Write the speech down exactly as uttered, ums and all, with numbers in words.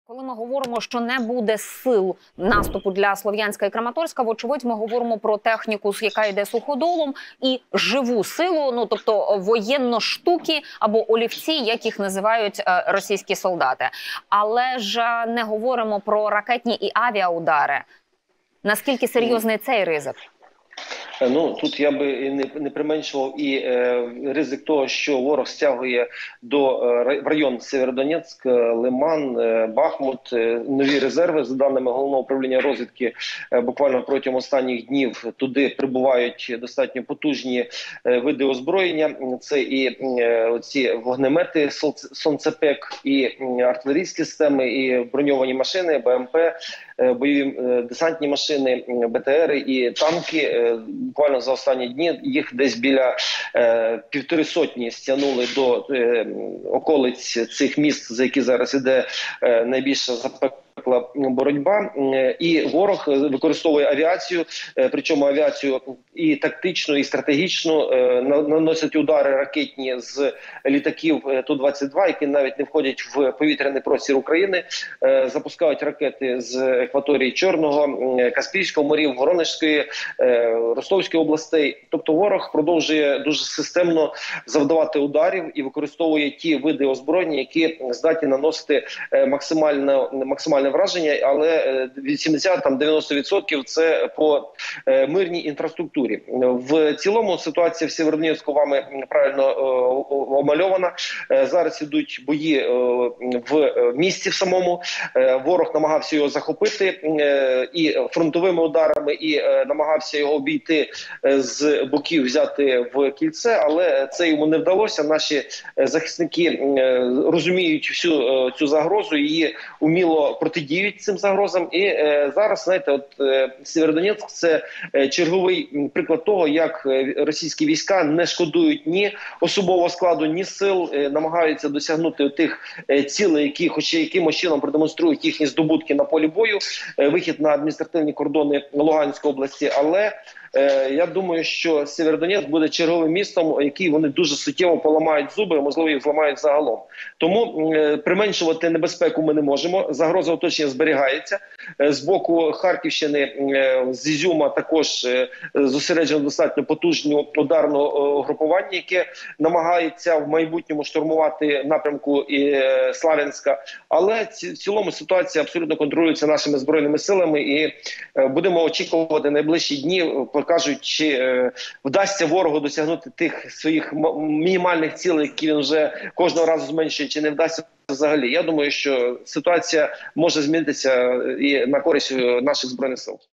Коли ми говоримо, що не буде сил наступу для Слов'янська і Краматорська, вочевидь, ми говоримо про техніку, яка йде суходолом, і живу силу, ну тобто воєнно штуки або олівці, як їх називають е, російські солдати. Але ж не говоримо про ракетні і авіаудари. Наскільки серйозний цей ризик? Ну, тут я би не, не применшував і е, ризик того, що ворог стягує до е, в район Сєвєродонецьк, Лиман, е, Бахмут, е, нові резерви. За даними Головного управління розвідки, е, буквально протягом останніх днів туди прибувають достатньо потужні е, види озброєння. Це і е, оці вогнемети Сонцепек, і е, артилерійські системи, і броньовані машини, БМП, е, бойові е, десантні машини, БТРи і танки. Е, Буквально за останні дні їх десь біля е, півтори сотні стягнули до е, околиць цих міст, за які зараз іде е, найбільша запекла боротьба. І ворог використовує авіацію, е, причому авіацію і тактичну, і стратегічну, е, наносять удари ракетні з літаків Ту двадцять два, які навіть не входять в повітряний простір України, е, запускають ракети з екваторії Чорного, Каспійського морів, Воронежської, е, Ростовської областей. Тобто ворог продовжує дуже системно завдавати ударів і використовує ті види озброєння, які здатні наносити максимальне, максимальне враження, але вісімдесят - дев'яносто відсотків це по мирній інфраструктурі. В цілому ситуація в Сєвєродонецьку вами правильно омальована. Зараз ідуть бої в місті в самому. Ворог намагався його захопити і фронтовими ударами, і намагався його обійти з боків, взяти в кільце, але це йому не вдалося. Наші захисники розуміють всю цю загрозу, її уміло протидіють цим загрозам. І зараз, знаєте, от Сєвєродонецьк – це черговий приклад того, як російські війська не шкодують ні особового складу, ні сил, намагаються досягнути тих цілей, які хоч якимось чином продемонструють їхні здобутки на полі бою, вихід на адміністративні кордони Луганської області, але я думаю, що Сєвєродонецьк буде черговим містом, який вони дуже суттєво поламають зуби, можливо, їх зламають загалом. Тому применшувати небезпеку ми не можемо. Загроза оточення зберігається. З боку Харківщини, з Ізюма також зосереджено достатньо потужне ударне групування, яке намагається в майбутньому штурмувати напрямку і Славянська. Але в цілому ситуація абсолютно контролюється нашими збройними силами, і будемо очікувати найближчі дні, покажуть, чи е, вдасться ворогу досягнути тих своїх мінімальних цілей, які він вже кожного разу зменшує, чи не вдасться взагалі. Я думаю, що ситуація може змінитися і на користь наших збройних сил.